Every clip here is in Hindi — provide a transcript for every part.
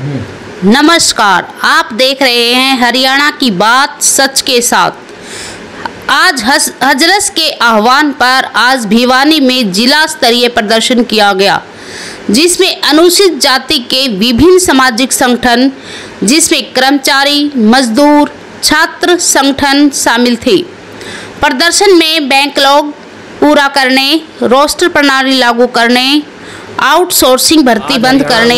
नमस्कार, आप देख रहे हैं हरियाणा की बात सच के साथ। आज हजरस के आह्वान पर आज भिवानी में जिला स्तरीय प्रदर्शन किया गया, जिसमें अनुसूचित जाति के विभिन्न सामाजिक संगठन, जिसमें कर्मचारी, मजदूर, छात्र संगठन शामिल थे। प्रदर्शन में बैकलॉग पूरा करने, रोस्टर प्रणाली लागू करने, आउटसोर्सिंग भर्ती बंद करने,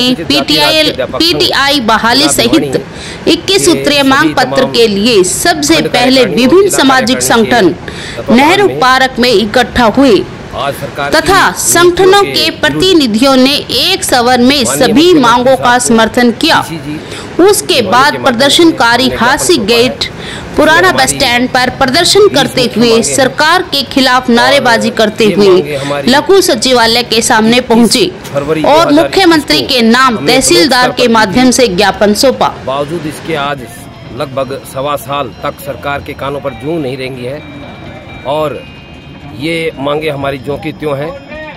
पीटीआई बहाली सहित 21 सूत्रीय मांग पत्र के लिए सबसे पहले विभिन्न सामाजिक संगठन नेहरू पार्क में इकट्ठा हुए तथा संगठनों के प्रतिनिधियों ने एक सवर में सभी मांगों का समर्थन किया। उसके बाद प्रदर्शनकारी हासी गेट, पुराना बस स्टैंड पर प्रदर्शन करते हुए सरकार के खिलाफ नारेबाजी करते हुए लघु सचिवालय के सामने पहुंचे और मुख्यमंत्री के नाम तहसीलदार के माध्यम से ज्ञापन सौंपा। बावजूद इसके आज लगभग 1.25 साल तक सरकार के कानों पर जूं नहीं रेंगी है और ये मांगे हमारी ज्यों की त्यों हैं।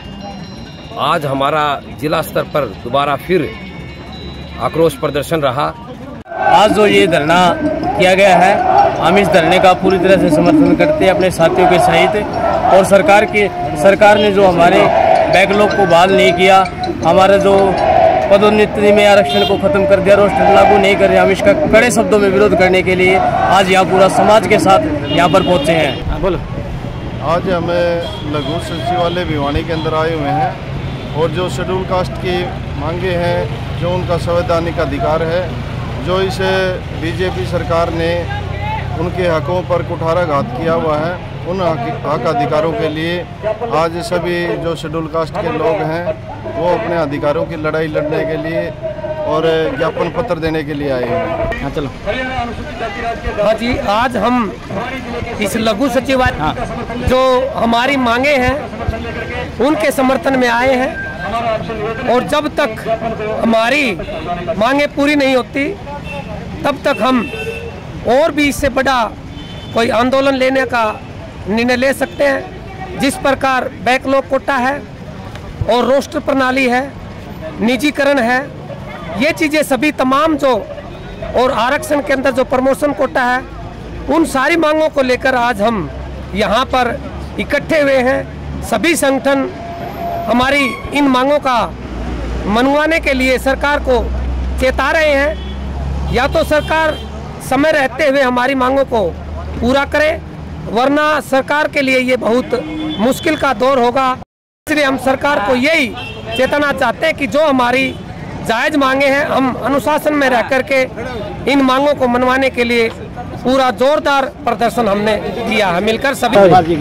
आज हमारा जिला स्तर पर दोबारा फिर आक्रोश प्रदर्शन रहा। आज जो ये धरना किया गया है, हम इस धरने का पूरी तरह से समर्थन करते हैं अपने साथियों के सहित। और सरकार ने जो हमारे बैकलॉग को बहाल नहीं किया, हमारे जो पदोन्नति में आरक्षण को खत्म कर दिया, रोस्टर लागू नहीं कर रहे, हम इसका कड़े शब्दों में विरोध करने के लिए आज यहाँ पूरा समाज के साथ यहाँ पर पहुँचे हैं। बोलो। आज हमें लघु सचिवालय भिवानी के अंदर आए हुए हैं और जो शेड्यूल कास्ट की मांगे हैं, जो उनका संवैधानिक अधिकार है, जो इस बीजेपी सरकार ने उनके हकों पर कुठाराघात किया हुआ है, उन हक अधिकारों के लिए आज सभी जो शेड्यूल कास्ट के लोग हैं वो अपने अधिकारों की लड़ाई लड़ने के लिए और ज्ञापन पत्र देने के लिए आए हैं। हाँ चलो। हाँ जी, आज हम इस लघु सचिवालय जो हमारी मांगे हैं उनके समर्थन में आए हैं और जब तक हमारी मांगे पूरी नहीं होती तब तक हम और भी इससे बड़ा कोई आंदोलन लेने का निर्णय ले सकते हैं। जिस प्रकार बैकलॉग कोटा है और रोस्टर प्रणाली है, निजीकरण है, ये चीज़ें सभी तमाम जो और आरक्षण के अंदर जो प्रमोशन कोटा है, उन सारी मांगों को लेकर आज हम यहाँ पर इकट्ठे हुए हैं। सभी संगठन हमारी इन मांगों का मनवाने के लिए सरकार को चेता रहे हैं, या तो सरकार समय रहते हुए हमारी मांगों को पूरा करे, वरना सरकार के लिए ये बहुत मुश्किल का दौर होगा। इसलिए हम सरकार को यही चेताना चाहते हैं कि जो हमारी जायज़ मांगे हैं, हम अनुशासन में रह करके इन मांगों को मनवाने के लिए पूरा जोरदार प्रदर्शन हमने किया है मिलकर सभी।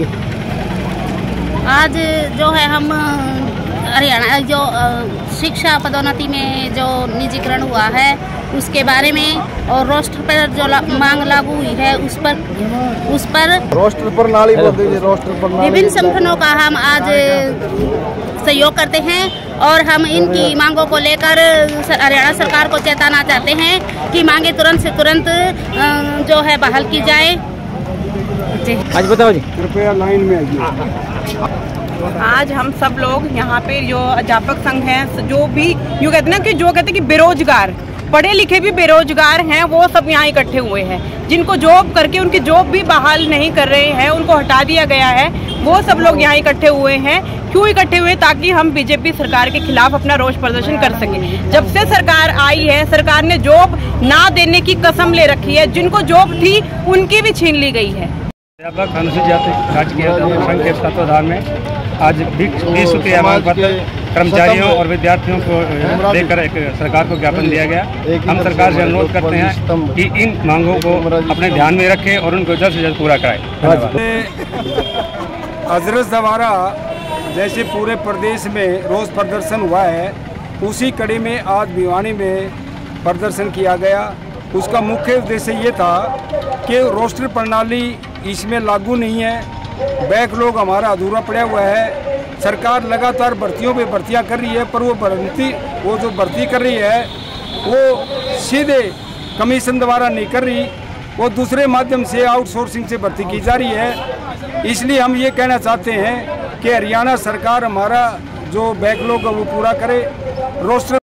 आज जो है हम हरियाणा जो शिक्षा पदोन्नति में जो निजीकरण हुआ है उसके बारे में और रोस्टर पर जो मांग लागू हुई है उस पर रोस्टर प्रणाली विभिन्न संगठनों का हम आज सहयोग करते हैं और हम इनकी मांगों को लेकर हरियाणा सरकार को चेताना चाहते हैं कि मांगे तुरंत से तुरंत जो है बहाल की जाए। आज बताओ जी, कृपया लाइन में आइए। आज हम सब लोग यहाँ पे जो अध्यापक संघ हैं, जो भी यूँ कहते हैं ना कि जो कहते हैं कि बेरोजगार, पढ़े लिखे भी बेरोजगार हैं, वो सब यहाँ इकट्ठे हुए हैं। जिनको जॉब करके उनकी जॉब भी बहाल नहीं कर रहे हैं, उनको हटा दिया गया है, वो सब लोग यहाँ इकट्ठे हुए हैं। क्यों इकट्ठे हुए? ताकि हम बीजेपी सरकार के खिलाफ अपना रोष प्रदर्शन कर सकें। जब से सरकार आई है, सरकार ने जॉब ना देने की कसम ले रखी है, जिनको जॉब थी उनकी भी छीन ली गई है। अध्यापक अनुसूचित जाति राजकीय संघ के तत्वाधान में आज 20 सूत्रीय मांग पत्र कर्मचारियों और विद्यार्थियों को लेकर एक सरकार को ज्ञापन दिया गया। हम सरकार से अनुरोध करते हैं कि इन मांगों को अपने ध्यान में रखें और उनको जल्द से जल्द पूरा कराएं। हजरत द्वारा जैसे पूरे प्रदेश में रोज प्रदर्शन हुआ है, उसी कड़ी में आज भिवानी में प्रदर्शन किया गया। उसका मुख्य उद्देश्य ये था कि रोस्टर प्रणाली इसमें लागू नहीं है, बैकलॉग हमारा अधूरा पड़ा हुआ है। सरकार लगातार भर्तियों पे भर्तियां कर रही है, पर वो जो भर्ती कर रही है वो सीधे कमीशन द्वारा नहीं कर रही, वो दूसरे माध्यम से आउटसोर्सिंग से भर्ती की जा रही है। इसलिए हम ये कहना चाहते हैं कि हरियाणा सरकार हमारा जो बैकलॉग है वो पूरा करे। रोस्टर